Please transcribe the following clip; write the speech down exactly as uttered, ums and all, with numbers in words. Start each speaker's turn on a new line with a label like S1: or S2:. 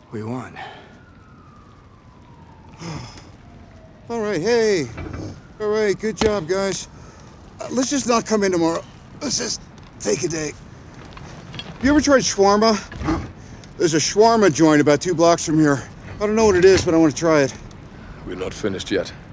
S1: We won.
S2: All right, hey. All right, good job, guys. Uh, let's just not come in tomorrow. Let's just take a day. You ever tried shawarma? There's a shawarma joint about two blocks from here. I don't know what it is, but I want to try it.
S3: We're not finished yet.